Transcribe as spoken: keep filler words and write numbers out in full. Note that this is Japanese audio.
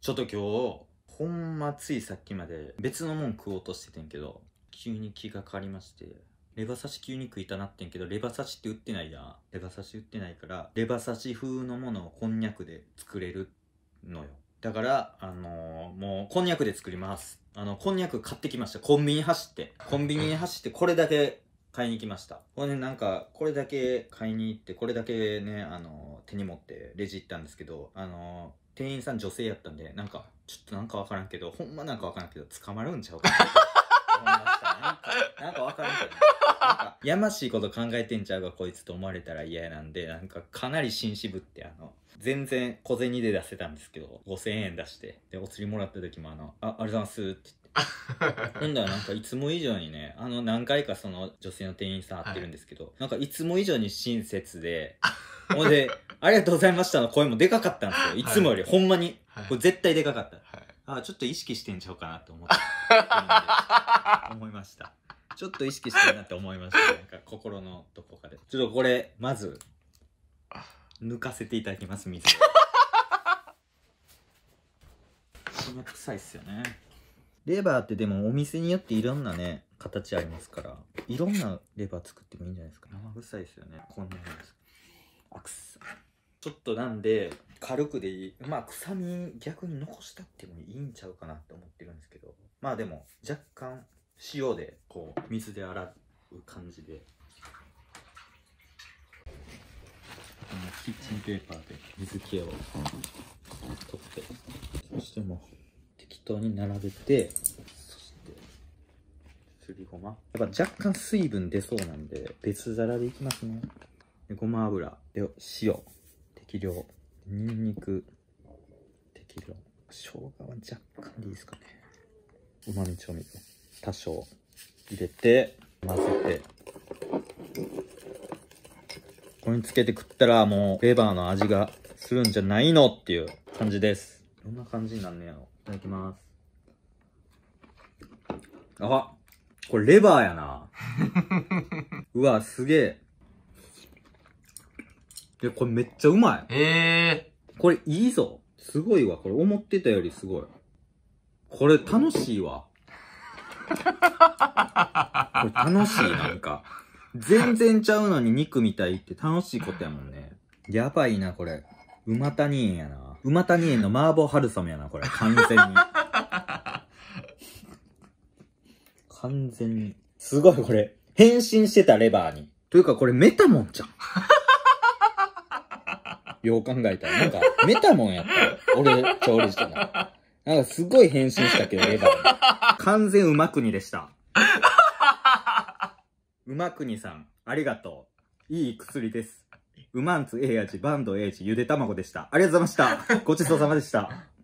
ちょっと今日、ほんまついさっきまで別のもん食おうとしててんけど、急に気が変わりまして、レバ刺し急に食いたなってんけど、レバ刺しって売ってないやん。レバ刺し売ってないから、レバ刺し風のものをこんにゃくで作れるのよ。だから、あのー、もう、こんにゃくで作ります。あの、こんにゃく買ってきました。コンビニ走って。コンビニに走って、これだけ買いに行きました。これね、なんか、これだけ買いに行って、これだけね、あのー、手に持ってレジ行ったんですけど、あのー、店員さん女性やったんで、なんか、ちょっとなんかわからんけど、ほんまなんかわからんけど、捕まるんちゃうかなって思いました。なんか、なんかわからんけど、なんか、やましいこと考えてんちゃうか、こいつと思われたら嫌なんで、なんか、かなり紳士ぶって、あの、全然小銭で出せたんですけど、ごせんえん出して、で、お釣りもらった時もあの、あ、ありがとうございますって言って。ほんだらなんかいつも以上にね、あの何回かその女性の店員さん会ってるんですけど、はい、なんかいつも以上に親切で、ほんで、ありがとうございましたの声もでかかったんですよ。いつもより、はい、ほんまに。はい、これ絶対でかかった。はい、あ、ちょっと意識してんちゃうかなって思って。思いました。ちょっと意識してるなって思いました。なんか心のどこかで。ちょっとこれ、まず、抜かせていただきます、水。こんな臭いっすよね。レバーってでもお店によっていろんなね、形ありますから、いろんなレバー作ってもいいんじゃないですか。生臭いですよね。こんなのです。あ、くさ。ちょっとなんで、軽くでいい。まあ、臭み逆に残したってもいいんちゃうかなって思ってるんですけど。まあでも、若干、塩で、こう、水で洗う感じで。キッチンペーパーで水気を取って、そしてもう適当に並べて、そしてすりごま、やっぱ若干水分出そうなんで別皿でいきますね。でごま油で塩適量、にんにく適量、生姜は若干でいいですかね。うまみ調味料多少入れて混ぜて、これにつけて食ったらもうレバーの味がするんじゃないのっていう感じです。どんな感じになんねやろ。いただきます。あ、これレバーやな。うわ、すげえ。え、これめっちゃうまい。えー。これいいぞ。すごいわ。これ思ってたよりすごい。これ楽しいわ。これ楽しい、なんか。全然ちゃうのに肉みたいって楽しいことやもんね。やばいな、これ。馬谷園やな。馬谷園の麻婆春雨やな、これ。完全に。完全に。すごい、これ。変身してた、レバーに。というか、これメタモンじゃん。よう考えたら。なんか、メタモンやったよ。俺、調理してた。なんか、すごい変身したけど、レバーに。完全馬国でした。馬国さん、ありがとう。いい薬です。うまんつええ味、バンドええ味、ゆで卵でした。ありがとうございました。ごちそうさまでした。